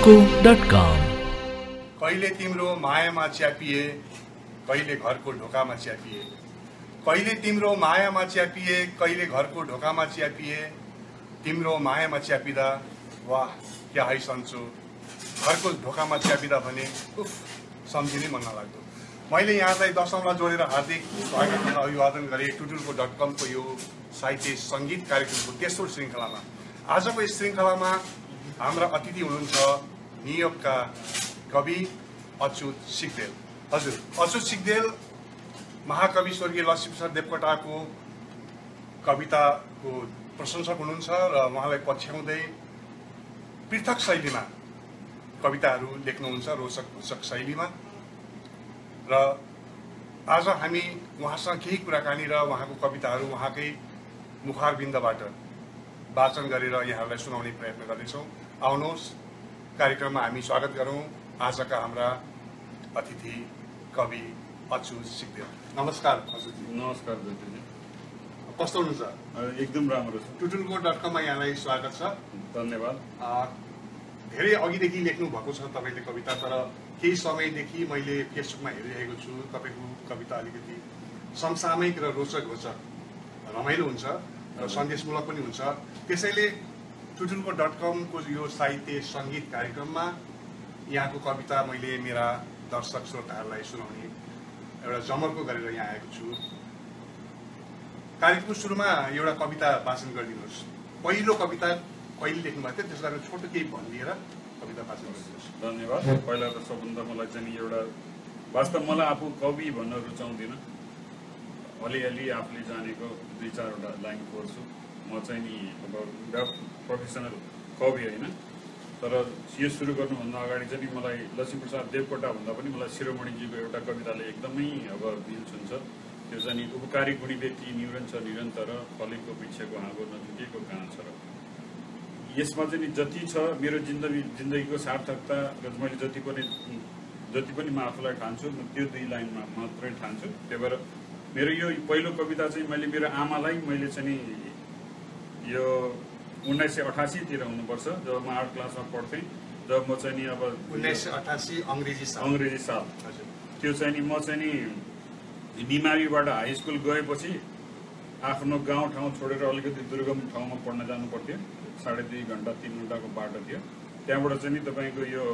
tutulko.com। कहिले तिम्रो मायामा च्यापिए, कहिले घरको ढोकामा च्यापिए, कहिले तिम्रो मायामा च्यापिए, कहिले घरको ढोकामा च्यापिए, तिम्रो मायामा च्यापिदा वाह क्या है सन्चो, घरको ढोकामा च्यापिदा भने उफ सम्झिनै मन नलाग्दो। मैले यहाँलाई दशौंमा जोडेर हार्दिक स्वागत र अभिवादन गरेँ tutulko.com को यो साहित्य सङ्गीत कार्यक्रमको तेस्रो श्रृङ्खलामा। आजको यस श्रृङ्खलामा हाम्रा अतिथि हुनुहुन्छ न्युयोर्कका कवि अच्युत सिग्देल। हजुर, अच्युत सिग्देल महाकवि स्वर्गीय लक्ष्मीप्रसाद देवकोटाको कविताको प्रशंसक हुनुहुन्छ र उहाँलाई पछ्याउँदै पृथक शैलीमा कविताहरू लेख्नुहुन्छ, रोचक घोचक शैलीमा। र आज हामी उहाँसँग केही कुराकानी र उहाँको कविताहरू उहाँकै मुखारबिन्दबाट वाचन गरेर यहाँहरूलाई सुनाउने प्रयत्न गर्नेछौँ। आउनुहोस् कार्यक्रममा हामी स्वागत गरौँ आजका हाम्रा अतिथि कवि अच्युत सिग्देल। नमस्कार अच्युतजी। नमस्कार ज्योतिजी। कस्तो हुनुहुन्छ? एकदम राम्रो छ। tutulko.com मा यहाँलाई स्वागत छ। धन्यवाद। धेरै अघिदेखि लेख्नु भएको छ तपाईँले कविता, तर केही समयदेखि मैले फेसबुकमा हेरिरहेको छु तपाईँको कविता अलिकति समसामयिक र रोचक घोचक रमाइलो हुन्छ र सन्देशमूलक पनि हुन्छ। त्यसैले tutulko.com को यो साहित्य सङ्गीत कार्यक्रममा यहाँको कविता मैले मेरा दर्शक श्रोताहरूलाई सुनाउने एउटा जमर्को गरेर यहाँ आएको छु। कार्यक्रमको सुरुमा एउटा कविता वाचन गरिदिनुहोस्। पहिलो कविता कहिले लेख्नु भएको थियो, त्यसलाई छोटो केही भनिदिएर कविता वाचन गरिदिनुहोस्। धन्यवाद। पहिला त सबभन्दा मलाई चाहिँ एउटा वास्तव मलाई आफू कवि भन्न रुचाउँदिनँ, अलिअलि आफूले जानेको दुई चारवटा लाइन पढ्छु। म चाहिँ नि अब प्रोफेसनल कवि होइन, तर यो सुरु गर्नुभन्दा अगाडि चाहिँ मलाई लक्ष्मीप्रसाद देवकोटा भन्दा पनि मलाई शिरोमणिजीको एउटा कविताले एकदमै अब दिल छुन्छ। त्यो चाहिँ नि उपकारी गुणी व्यक्ति निरञ्च निरन्तर फलेको वृक्षको हाँगो नझुकेको कहाँ छ र। यसमा चाहिँ नि जति छ मेरो जिन्दगीको सार्थकता र मैले जति पनि म आफूलाई ठान्छु म त्यो दुई लाइनमा मात्रै ठान्छु। त्यही भएर मेरो यो पहिलो कविता चाहिँ मैले मेरो आमालाई मैले चाहिँ नि यो 1988 तिर हुनुपर्छ, जब म 8 क्लासमा पढ्थेँ। जब म चाहिँ नि अब 1988 अङ्ग्रेजी साल त्यो चाहिँ नि म चाहिँ नि बिमारीबाट हाई स्कुल गएपछि आफ्नो गाउँ ठाउँ छोडेर अलिकति दुर्गम ठाउँमा पढ्न जानु पर्थ्यो। 2.5 घन्टा 3 घन्टाको बाटो थियो। त्यहाँबाट चाहिँ नि तपाईँको यो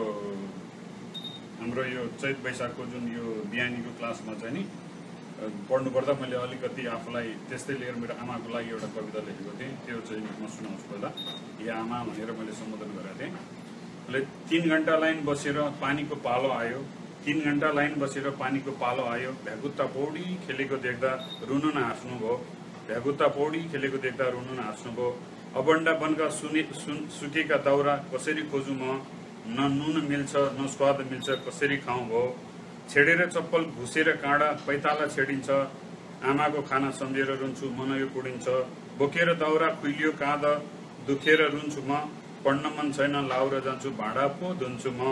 हाम्रो यो चैत वैशाखको जुन यो बिहानीको क्लासमा चाहिँ नि पढ्नु पर्दा मैले अलिकति आफूलाई त्यस्तै लिएर मेरो आमाको लागि एउटा कविता लेखेको थिएँ। त्यो चाहिँ म सुनाउँछु पहिला। या आमा भनेर मैले सम्बोधन गरेको थिएँ। अहिले 3 घन्टा लाइन बसेर पानीको पालो आयो, 3 घन्टा लाइन बसेर पानीको पालो आयो, भ्यागुत्ता पौडी खेलेको देख्दा रुनु न हाँस्नु भयो, भ्यागुत्ता पौडी खेलेको देख्दा रुनु न हाँस्नु भयो। अबन्डा बनका सुकेका दाउरा कसरी खोजु म, न नुन मिल्छ न स्वाद मिल्छ कसरी खाउँ भयो। छेडेर चप्पल घुसेर काँडा पैताला छेडिन्छ, आमाको खाना सम्झेर रुन्छु मन यो कुडिन्छ। बोकेर दाउरा खुइलियो काँध दुखेर रुन्छु म, पढ्न मन छैन लाउर जान्छु भाँडा पो धुन्छु म।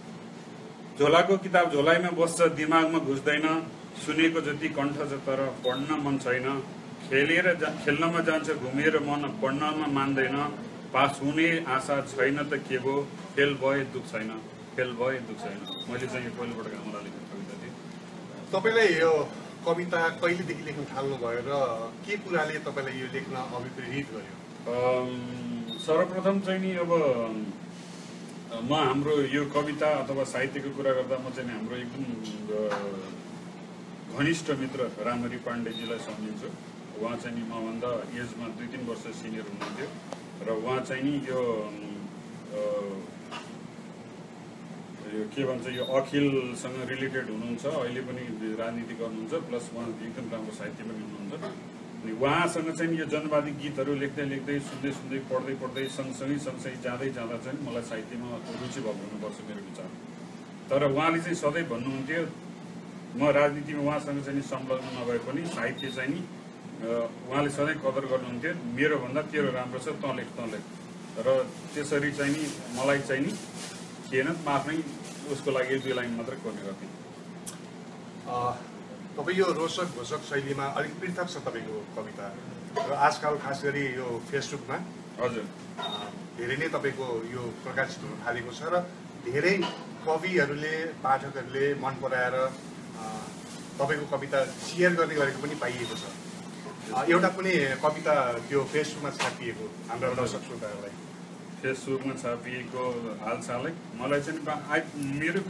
झोलाको किताब झोलाइमा बस्छ दिमागमा घुस्दैन, सुनेको जति कण्ठ छ तर पढ्न मन छैन। खेल्नमा जान्छ घुमेर मन पढ्नमा मान्दैन, पास हुने आशा छैन त के भो, फेल भए दुख छैन, फेल भए दुख छैन। मैले चाहिँ यो पहिलोपटक आमालाई लेखेको कविता थिएँ। तपाईँलाई यो कविता कहिलेदेखि लेख्न थाल्नुभयो र के कुराले तपाईँलाई यो लेख्न अभिप्रेरित गर्यो? सर्वप्रथम चाहिँ नि अब म हाम्रो यो कविता अथवा साहित्यको कुरा गर्दा म चाहिँ हाम्रो एकदम घनिष्ठ मित्र रामहरि पाण्डेजीलाई सम्झिन्छु। उहाँ चाहिँ नि मभन्दा एजमा 2-3 वर्ष सिनियर हुनुहुन्थ्यो र उहाँ चाहिँ नि यो के भन्छ यो अखिलसँग रिलेटेड हुनुहुन्छ, अहिले पनि राजनीति गर्नुहुन्छ, प्लस उहाँ एकदम राम्रो साहित्य पनि हुनुहुन्छ। अनि उहाँसँग चाहिँ यो जनवादी गीतहरू लेख्दै लेख्दै सुन्दै सुन्दै पढ्दै सँगसँगै जाँदै जाँदा चाहिँ मलाई साहित्यमा रुचि भएको हुनुपर्छ मेरो विचार। तर उहाँले चाहिँ सधैँ भन्नुहुन्थ्यो म राजनीतिमा उहाँसँग चाहिँ संलग्न नभए पनि साहित्य चाहिँ नि उहाँले सधैँ कदर गर्नुहुन्थ्यो। मेरो भन्दा तेरो राम्रो छ तँ लेख र त्यसरी चाहिँ नि मलाई चाहिँ नि थिएन, म आफ्नै उसको लागि 2 लाइन मात्रै कोर्ने गर्थेँ। तपाईँ यो रोचक घोचक शैलीमा अलिक पृथक छ तपाईँको कविता र आजकल खास गरी यो फेसबुकमा हजुर धेरै नै तपाईँको यो प्रकाशित हुन थालेको छ र धेरै कविहरूले पाठकहरूले मन पराएर तपाईँको कविता सेयर गर्ने गरेको पनि पाइएको छ। एउटा कुनै कविता त्यो फेसबुकमा छापिएको हाम्रा दर्शक श्रोताहरूलाई फेसबुकमा छापिएको हालसालै मलाई चाहिँ मेरो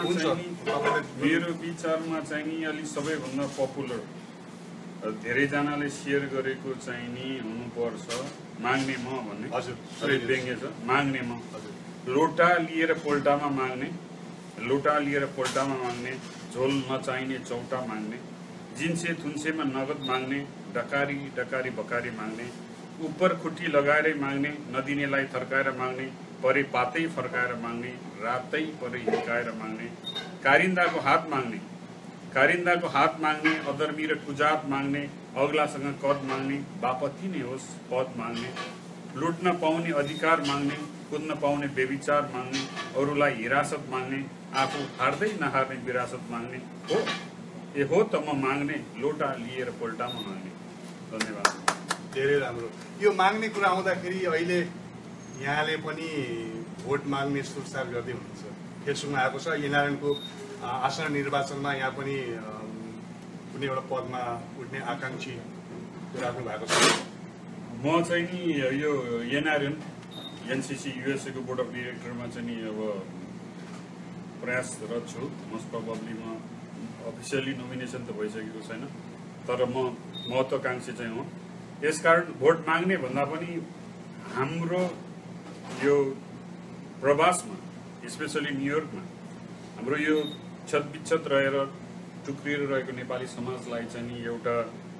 विचारमा चाहिँ नि अलि सबैभन्दा पपुलर धेरैजनाले सेयर गरेको चाहिँ नि हुनुपर्छ माग्ने म भन्ने। हजुर व्यङ्ग्य छ माग्ने म। लोटा लिएर पोल्टामा माग्ने, लोटा लिएर पोल्टामा माग्ने, झोल नचाहिने चौटा माग्ने, जिन्से थुन्सेमा नगद माग्ने, डकारी डकारी बकारी माग्ने, उपर खुट्टी लगाएरै माग्ने, नदिनेलाई थर्काएर माग्ने, परे पातै फर्काएर माग्ने, रातै परे हिर्काएर माग्ने, कारिन्दाको हात माग्ने, कारिन्दाको हात माग्ने, अधर्मी र कुजात माग्ने, अग्लासँग कद माग्ने, बापति नै होस् पद माग्ने, लुट्न पाउने अधिकार माग्ने, कुद्न पाउने बेविचार माग्ने, अरूलाई हिरासत माग्ने, आफू हार्दै नहार्ने विरासत माग्ने, हो ए हो त म माग्ने, लोटा लिएर पोल्टामा माग्ने। धन्यवाद। धेरै राम्रो। यो माग्ने कुरा आउँदाखेरि अहिले यहाँले पनि भोट माग्ने सुरसार गर्दै हुनुहुन्छ। फेसबुकमा आएको छ एनआरएनको आसन निर्वाचनमा यहाँ पनि कुनै एउटा पदमा उठ्ने आकाङ्क्षी राख्नु भएको छ। म चाहिँ नि यो एनआरएन एनसीसी युएसए को बोर्ड अफ डिरेक्टरमा चाहिँ नि अब प्रयासरत छु। मोस्ट प्रोबेबली म अफिसियली नोमिनेसन त भइसकेको छैन, तर म महत्त्वकांक्षी चाहिँ हो। यसकारण भोट माग्ने भन्दा पनि हाम्रो यो प्रवासमा स्पेसली न्युयोर्कमा हाम्रो यो छतबिच्छत रहेर टुक्रिएर रहेको नेपाली समाजलाई चाहिँ नि एउटा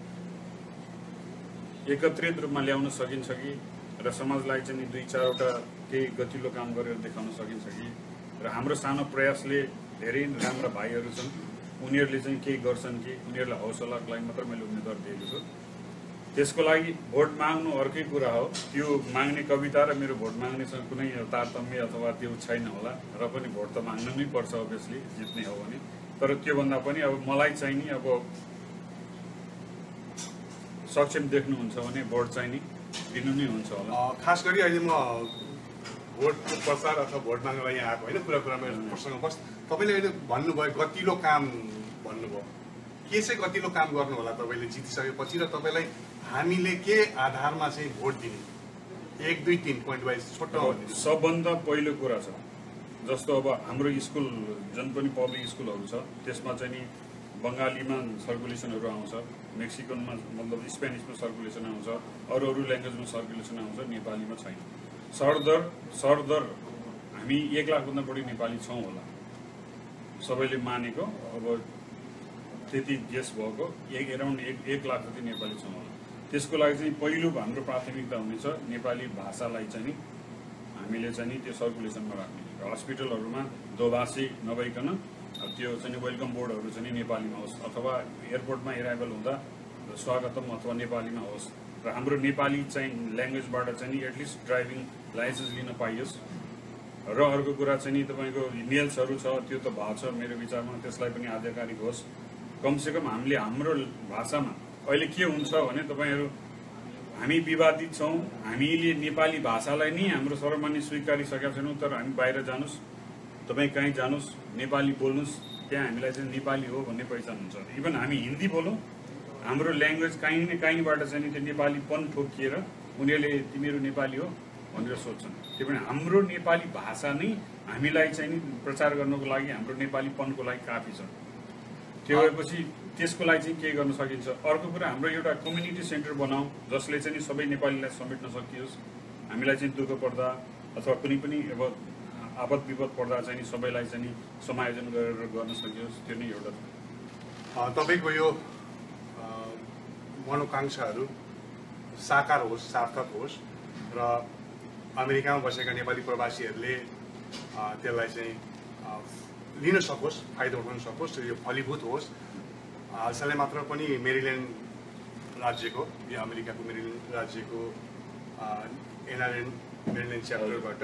एकत्रित रूपमा ल्याउन सकिन्छ कि र समाजलाई चाहिँ नि दुई चारवटा केही गतिलो काम गरेर देखाउन सकिन्छ कि र हाम्रो सानो प्रयासले धेरै राम्रा भाइहरू छन् उनीहरूले चाहिँ केही गर्छन् कि उनीहरूलाई हौसलाको लागि मात्र मैले उम्मेदवार दिएको छु। त्यसको लागि भोट माग्नु अर्कै कुरा हो। त्यो माग्ने कविता र मेरो भोट माग्नेसँग कुनै तारतम्य अथवा त्यो छैन होला र पनि भोट त माग्नु नै पर्छ अभियसली जित्ने हो भने। तर त्योभन्दा पनि अब मलाई चाहिँ नि अब सक्षम देख्नुहुन्छ भने भोट चाहिँ नि दिनु नै हुन्छ होला। खास गरी अहिले म भोटको प्रचार अथवा भोट माग्नलाई यहाँ आएको होइन, कुरामा प्रसङ्ग बस तपाईँले अहिले भन्नुभयो गतिलो काम भन्नुभयो। के चाहिँ गतिलो काम गर्नु होला तपाईँले जितिसकेपछि र तपाईँलाई हामीले के आधारमा चाहिँ भोट दिने? 1 2 3 पोइन्ट वाइज छोटो। सबभन्दा पहिलो कुरा छ जस्तो अब हाम्रो स्कुल जुन पनि पब्लिक स्कुलहरू छ त्यसमा चाहिँ नि बङ्गालीमा सर्कुलेसनहरू आउँछ, मेक्सिकनमा मतलब स्पेनिसमा सर्कुलेसन आउँछ, अरू ल्याङ्ग्वेजमा सर्कुलेसन आउँछ, नेपालीमा छैन। सरदर हामी 1 लाखभन्दा बढी नेपाली छौँ होला सबैले मानेको। अब त्यति गेस भएको एराउन्ड 1 लाख जति नेपाली छौँ होला। त्यसको लागि चाहिँ पहिलो हाम्रो प्राथमिकता हुनेछ नेपाली भाषालाई चाहिँ नि हामीले चाहिँ नि त्यो सर्कुलेसनमा राख्ने। हस्पिटलहरूमा दोभाषी नभइकन त्यो चाहिँ वेलकम बोर्डहरू चाहिँ नेपालीमा होस् अथवा एयरपोर्टमा एराइभल हुँदा स्वागतम अथवा नेपालीमा होस् र हाम्रो नेपाली चाहिँ ल्याङ्ग्वेजबाट चाहिँ नि एटलिस्ट ड्राइभिङ लाइसेन्स लिन पाइयोस्। र अर्को कुरा चाहिँ नि तपाईँको नेल्सहरू छ त्यो त भएको छ मेरो विचारमा, त्यसलाई पनि आधिकारिक होस्। कमसेकम हामीले हाम्रो भाषामा अहिले के हुन्छ भने तपाईँहरू हामी विवादित छौँ, हामीले नेपाली भाषालाई नै हाम्रो सर्वमान्य स्वीकारिसकेका छैनौँ, तर हामी बाहिर जानुहोस् तपाईँ कहीँ जानुहोस् नेपाली बोल्नुहोस् त्यहाँ हामीलाई चाहिँ नेपाली हो भन्ने पहिचान हुन्छ। इभन हामी हिन्दी बोलौँ हाम्रो ल्याङ्ग्वेज काहीँ न काहीँबाट चाहिँ नि त्यो नेपालीपन ठोकिएर उनीहरूले तिमीहरू नेपाली हो भनेर सोध्छन्। त्यही भएर हाम्रो नेपाली भाषा नै हामीलाई चाहिँ नि प्रचार गर्नको लागि हाम्रो नेपालीपनको लागि काफी छ। त्यो भएपछि त्यसको लागि चाहिँ के गर्न सकिन्छ? अर्को कुरा हाम्रो एउटा कम्युनिटी सेन्टर बनाऊ जसले चाहिँ सबै नेपालीलाई समेट्न सकियोस्। हामीलाई चाहिँ दुःख पर्दा अथवा कुनै पनि अब आपद विपद पर्दा चाहिँ सबैलाई चाहिँ समायोजन गरेर गर्न सकियोस्, त्यो नै एउटा। तपाईँको यो मनोकांक्षाहरू साकार होस्, सार्थक होस् र अमेरिकामा बसेका नेपाली प्रवासीहरूले त्यसलाई चाहिँ लिन सकोस्, फाइदा उठाउन सकोस्, यो फलीभूत होस्। हालसालै मात्र पनि मेरील्यान्ड राज्यको या अमेरिकाको मेरील्यान्ड राज्यको एनआरएन मेरील्यान्ड च्याप्टरबाट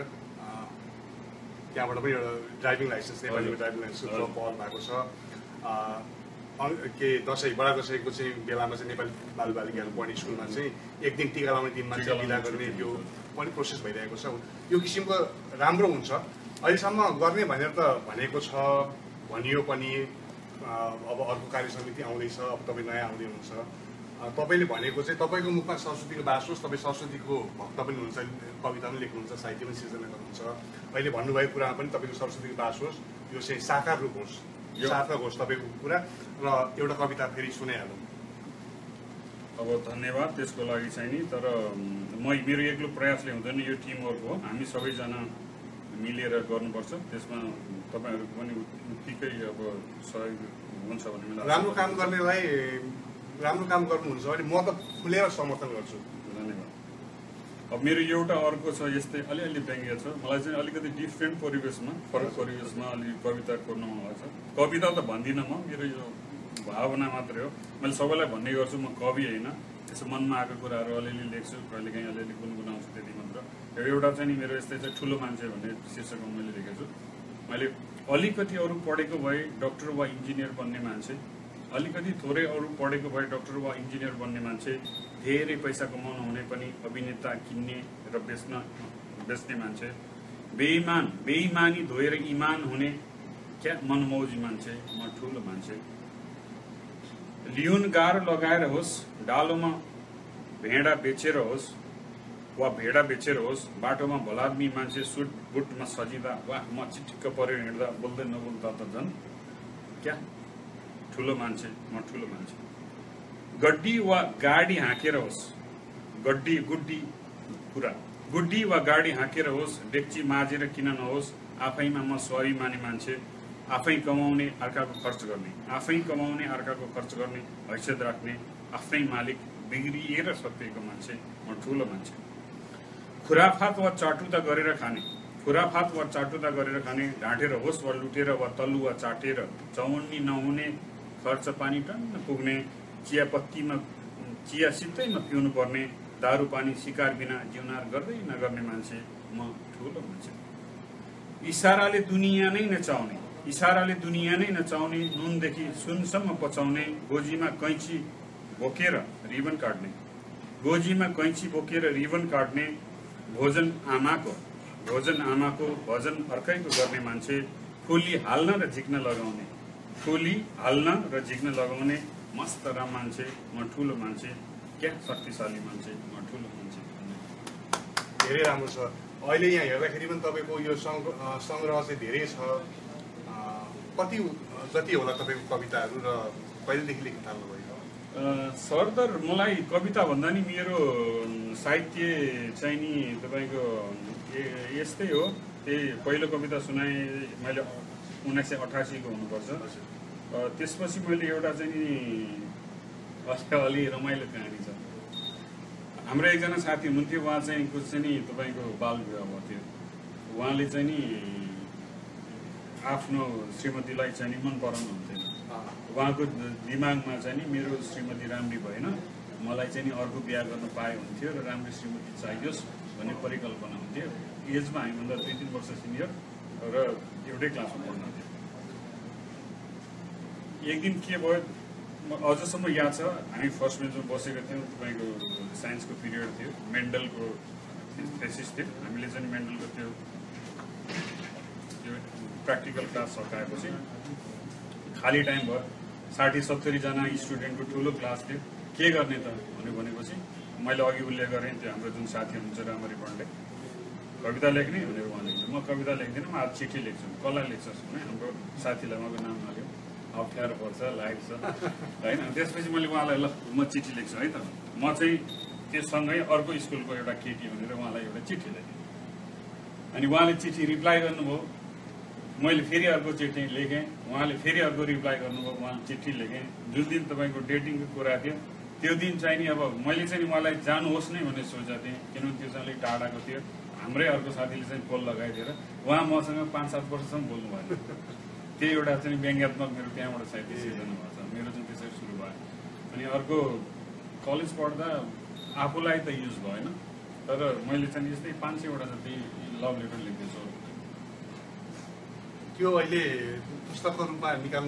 त्यहाँबाट पनि एउटा ड्राइभिङ लाइसेन्स नेपालीको ड्राइभिङ लाइसेन्स पहल भएको छ। के दसैँ बडा दसैँको चाहिँ बेलामा चाहिँ नेपाली बालबालिकाहरू पढ्ने स्कुलमा चाहिँ एक दिन टिका लाउने दिनमा चाहिँ बिदा गर्ने त्यो पनि प्रोसेस भइरहेको छ। यो किसिमको राम्रो हुन्छ। अहिलेसम्म गर्ने भनेर त भनेको छ, भनियो पनि। अब अर्को कार्य समिति आउँदैछ, अब तपाईँ नयाँ आउँदै हुनुहुन्छ। तपाईँले भनेको चाहिँ तपाईँको मुखमा सरस्वतीको बास होस्, तपाईँ सरस्वतीको भक्त पनि हुनुहुन्छ, कविता पनि लेख्नुहुन्छ, साहित्य पनि सिर्जना गर्नुहुन्छ। अहिले भन्नुभएको कुरामा पनि तपाईँको सरस्वतीको बास होस्, यो चाहिँ साकार रूप होस्, सार्थक होस् तपाईँको कुरा। र एउटा कविता फेरि सुनाइहालौँ। अब धन्यवाद त्यसको लागि चाहिँ नि। तर मेरो एक्लो प्रयासले हुँदैन, यो टिमवर्क हो। हामी सबैजना मिलेर गर्नुपर्छ। त्यसमा तपाईँहरूको पनि उत्तिकै अब सहयोग हुन्छ भन्ने मलाई राम्रो काम गर्नेलाई राम्रो काम गर्नुहुन्छ भने म त खुलेर समर्थन गर्छु। धन्यवाद। अब मेरो एउटा अर्को छ, यस्तै अलिअलि व्यङ्ग्य छ। मलाई चाहिँ अलिकति डिफ्रेन्ट परिवेशमा, फरक परिवेशमा अलिक कविता कोर्नु मन लाग्छ। कविता त भन्दिनँ म, मेरो यो भावना मात्रै हो। मैले सबैलाई भन्ने गर्छु म कवि होइन, त्यसो मनमा आएको कुराहरू अलिअलि लेख्छु, कहिलेकाहीँ अलिअलि गुनगुनाउँछु, त्यति मात्र। एउटा चाहिँ नि मेरो यस्तै चाहिँ ठुलो मान्छे भन्ने शीर्षकमा मैले लेखेको छु। मैले अलिकति अरू पढेको भए डक्टर वा इन्जिनियर बन्ने मान्छे, अलिकति थोरै अरू पढेको भए डक्टर वा इन्जिनियर बन्ने मान्छे, धेरै पैसा कमाउनु हुने पनि अभिनेता किन्ने र बेच्ने मान्छे, बेइमानी धोएर इमान हुने क्या मनमौजी मान्छे, म ठुलो मान्छे। लिउन गाह्रो लगाएर होस्, डालोमा भेडा बेचेर होस् वा भेडा बेचेर होस्, बाटोमा भलादमी मान्छे सुट बुटमा सजिँदा वा म चिटिक्क परेर हिँड्दा बोल्दै नबोल्दा त झन् क्या ठुलो मान्छे, म ठुलो मान्छे। गड्डी वा गाडी हाँकेर होस्, गुड्डी वा गाडी हाँकेर होस्, डेक्ची माझेर किन नहोस्, आफैमा म स्वाभिमानी मान्छे, आफै कमाउने अर्काको खर्च गर्ने, आफै कमाउने अर्काको खर्च गर्ने, हैसियत राख्ने, आफ्नै मालिक, बिग्रिएर सत्य मान्छे, म ठुलो मान्छे। खुराफात वा चाटुता गरेर खाने, ढाँटेर होस् वा लुटेर वा तल्लुवा चाटेर, चौवन्नी नहुने, खर्च पानी टन्न पुग्ने, चिया सित्तैमा पिउनु पर्ने, दारू पानी शिकार बिना जिउनार गर्दै नगर्ने मान्छे, म ठुलो मान्छे। इसाराले दुनियाँ नै नचाउने, नुनदेखि सुनसम्म पचाउने, गोजीमा कैँची बोकेर रिबन काट्ने, भोजन आमाको भजन अर्कैको गर्ने मान्छे, फुली हाल्न र झिक्न लगाउने, मस्त राम मान्छे, म ठुलो मान्छे, क्या शक्तिशाली मान्छे, म ठुलो मान्छे। धेरै राम्रो छ। अहिले यहाँ हेर्दाखेरि पनि तपाईँको यो सङ्ग्रह चाहिँ धेरै छ। कति जति होला तपाईँको कविताहरू र कहिलेदेखि लेख्न थाल्नुभयो? सरदर मलाई कविता भन्दा नि मेरो साहित्य चाहिँ नि तपाईँको यस्तै हो। त्यही पहिलो कविता सुनाएँ मैले 1988 को हुनुपर्छ। त्यसपछि मैले एउटा चाहिँ नि अलि रमाइलो कहानी छ। हाम्रो एकजना साथी हुनुहुन्थ्यो, उहाँ चाहिँ नि तपाईँको बाल विवाह भएको थियो। उहाँले चाहिँ नि आफ्नो श्रीमतीलाई चाहिँ नि मन पराउनुहुन्थेन। उहाँको दिमागमा चाहिँ नि मेरो श्रीमती राम्री भएन, मलाई चाहिँ नि अर्को बिहा गर्न पाए हुन्थ्यो र राम्रो श्रीमती चाहियोस् भन्ने परिकल्पना हुन्थ्यो। एजमा हामीभन्दा 2-3 वर्ष सिनियर र एउटै क्लासमा पढ्नुहुन्थ्यो। एक दिन के भयो अझसम्म याद छ, हामी फर्स्ट बेन्चमा बसेका थियौँ। तपाईँको साइन्सको पिरियड थियो, मेन्डलको थेसिस थियो। हामीले चाहिँ मेन्डलको त्यो प्र्याक्टिकल क्लास सकाएपछि खाली टाइम भयो। 60-70 जना स्टुडेन्टको ठुलो क्लास थियो। के गर्ने त भनेपछि मैले अघि उल्लेख गरेँ, त्यो हाम्रो जुन साथी हुनुहुन्छ रामरी पण्डे, कविता लेख्ने भनेर उहाँले, म कविता लेख्दिनँ, म आज चिठी लेख्छु। कसलाई लेख्छस् भने हाम्रो साथीलाई उहाँको नाम हाल्यो। अप्ठ्यारो पर्छ, लाइट छ होइन। त्यसपछि मैले उहाँलाई ल म चिठी लेख्छु है त, म चाहिँ त्यससँगै अर्को स्कुलको एउटा केटी भनेर उहाँलाई एउटा चिठी लेखेँ। अनि उहाँले चिठी रिप्लाई गर्नुभयो, मैले फेरि अर्को चिठी लेखेँ, उहाँले फेरि अर्को रिप्लाई गर्नुभयो, उहाँले चिठी लेखेँ। जुन दिन तपाईँको डेटिङको कुरा थियो त्यो दिन चाहिँ नि अब मैले चाहिँ उहाँलाई जानुहोस् नै भन्ने सोचेको थिएँ, किनभने त्यो चाहिँ अलिक टाढाको थियो। हाम्रै अर्को साथीले चाहिँ पोल लगाइदिएर उहाँ मसँग 5-7 वर्षसम्म बोल्नु भयो। त्यो एउटा चाहिँ व्यङ्ग्यात्मक मेरो त्यहाँबाट साहित्य सिर्जना भएको छ, मेरो चाहिँ त्यसरी सुरु भयो। अनि अर्को कलेज पढ्दा आफूलाई त युज भएन, तर मैले चाहिँ यस्तै 500 जति लभ लेटर लेख्दैछु। त्यो अहिले पुस्तकको रूपमा निकाल्नु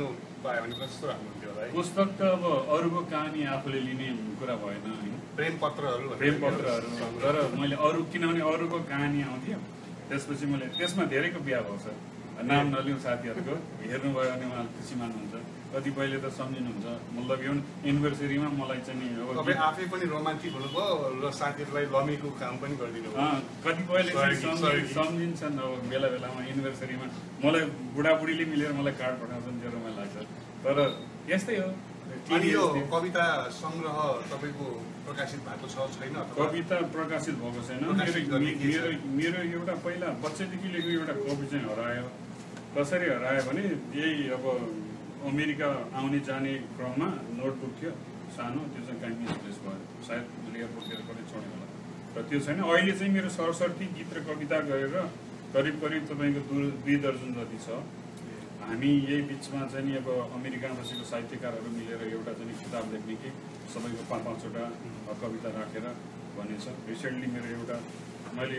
पायो भने कस्तो राम्रो हुन्थ्यो होला है। पुस्तक त अब अरूको कहानी आफूले लिने कुरा भएन होइन, प्रेमपत्रहरू तर मैले अरू किनभने अरूको कहानी आउँथ्यो, त्यसपछि मैले त्यसमा धेरैको बिहा भएको छ, नाम नलिउँ साथीहरूको, हेर्नुभयो भने उहाँले खुसी मान्नुहुन्छ, कतिपयले त सम्झिनुहुन्छ। मतलब यो एनिभर्सरीमा मलाई चाहिँ नि अब तपाईँ आफै पनि रोमान्टिक हुनुभयो र साथीहरूलाई लमीको काम पनि गरिदिनु भयो। कतिपयले सम्झिन्छन् अब बेला बेलामा एनिभर्सरीमा मलाई बुढाबुढीले मिलेर मलाई कार्ड पठाउँछन्, त्यो रमाइलो लाग्छ। तर यस्तै हो। अनि यो कविता सङ्ग्रह तपाईँको प्रकाशित भएको छ छैन? कविता प्रकाशित भएको छैन। मेरो एउटा पहिला बच्चैदेखि लेखेको एउटा कवि चाहिँ हरायो। कसरी हरायो भने यही अब अमेरिका आउने जाने क्रममा नोटबुक थियो सानो, त्यो चाहिँ कहीँ मिसप्लेस भयो, सायद एयरपोर्टतिर कतै छोड्यो होला, र त्यो छैन। अहिले चाहिँ मेरो सरस्वती गीत र कविता गरेर करिब करिब तपाईँको 2 दर्जन जति छ। हामी यही बिचमा चाहिँ नि अब अमेरिकामा बसेको साहित्यकारहरू मिलेर एउटा चाहिँ किताब लेख्ने कि सबैको 5-5वटा कविता राखेर भन्ने छ। रिसेन्टली मेरो मैले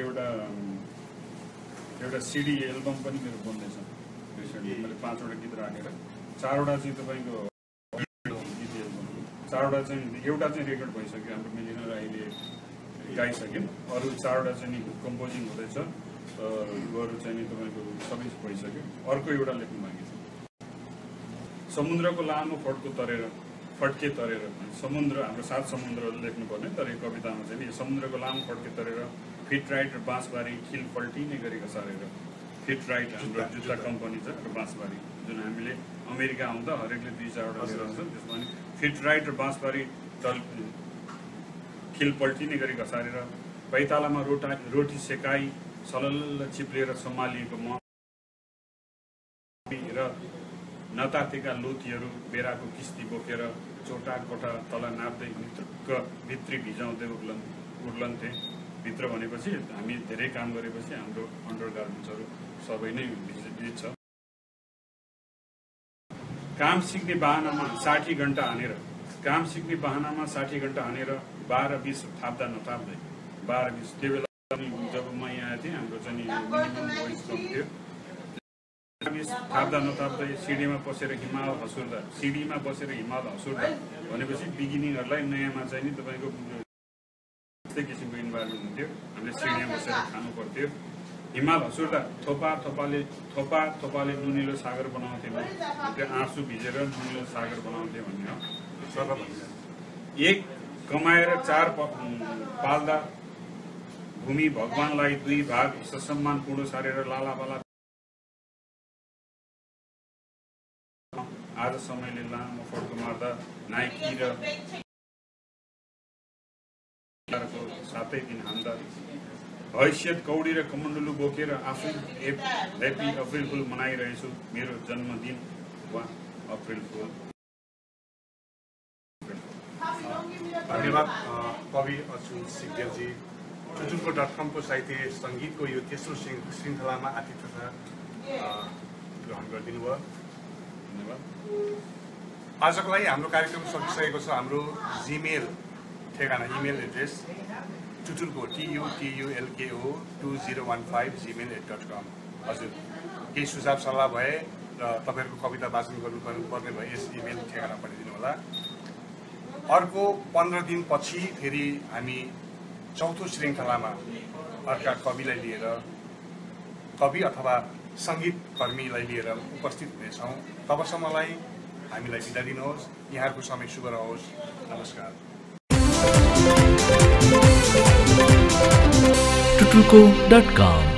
एउटा सिडी एल्बम पनि मेरो बन्दैछ। रिसेन्टली मैले 5वटा गीत राखेर 4वटा चाहिँ तपाईँको गीत एल्बम, 4वटा चाहिँ एउटा चाहिँ रेकर्ड भइसक्यो, हाम्रो मिलिन राईले गाइसक्यो, अरू 4वटा चाहिँ नि कम्पोजिङ हुँदैछ, अरू चाहिँ नि तपाईँको सबै भइसक्यो, अर्को एउटा लेख्नु बाँकी छ। समुद्रको लामो फड्के तरेर समुद्र, हाम्रो 7 समुद्रहरू लेख्नुपर्ने, तर यो कवितामा चाहिँ नि समुद्रको लामो फड्के तरेर फिट राइट र बाँसबारी खिल पल्टिने गरेको सारेर। फिट राइट हाम्रो जुत्ता कम्पनी छ र बाँसबारी, जुन हामीले अमेरिका आउँदा हरेकले 2-4वटा लिएर आउँछन्, त्यसमा पनि फिट राइट र बाँसबारी खिल पल्टिने गरी घसारेर पैतालामा रोटी सेकाई सलल्ल चिप्लेर सम्हालिएको म र नतातेका लोतीहरू बेराको किस्ती बोकेर चोटा कोठा तल नाप्दै भित्री भिजाउँदै उर्लन्थे। भित्र भनेपछि हामी धेरै काम गरेपछि हाम्रो अन्डर गार्मेन्ट्सहरू सबै नै भिजिट छ। काम सिक्ने बाहनामा 60 घण्टा हानेर 60 घण्टा हानेर 12-20 थाप्दा नथाप्दै 12-20। त्यो बेला जब म यहाँ आएको थिएँ, हाम्रो चाहिँ मिनिमम वेज कम थियो। थाप्दा नथाप्दै सिडीमा बसेर हिमाल हसुर्दा भनेपछि बिगिनिङहरूलाई नयाँमा चाहिँ नि तपाईँको यस्तै किसिमको इन्भाइरोमेन्ट हुन्थ्यो, हामीले सिडीमा बसेर खानु पर्थ्यो। हिमाल हसुर्दा थोपा थोपाले नुनिलो सागर बनाउँथ्यो, त्यो आँसु भिजेर नुनिलो सागर बनाउँथ्यो भन्ने हो। एक कमाएर 4 पाल्दा भूमि भगवानलाई 2 भाग ससम्मान पुडो सारेर लालापाला। आज समयले लामो फड्को मार्दा नाइकी र सातै दिन हान्दा हैसियत कौडी र कमण्डलु बोकेर आफै ह्याप्पी अप्रिल फुल मनाइरहेछु, मेरो जन्मदिन वा अप्रिल फुल। धन्यवाद कवि अच्युत सिग्देलजी। तुतुलको.com को साहित्य सङ्गीतको यो तेस्रो श्रृङ्खलामा आतिथ्यता ग्रहण गरिदिनु भयो, धन्यवाद। आजको लागि हाम्रो कार्यक्रम सकिसकेको छ। हाम्रो जिमेल ठेगाना, इमेल एड्रेस tutulko tutulko2015@gmail.com। हजुर केही सुझाव सल्लाह भए र तपाईँहरूको कविता वाचन गर्नुपर्ने भए यस इमेल ठेगाना पठाइदिनु होला। अर्को 15 दिनपछि फेरि हामी चौथो श्रृङ्खलामा अर्का कविलाई लिएर, कवि अथवा सङ्गीतकर्मीलाई लिएर उपस्थित हुनेछौँ। तबसम्मलाई हामीलाई बिदा दिनुहोस्। यहाँहरूको समय शुभ रहोस्। नमस्कार। Tutulko.com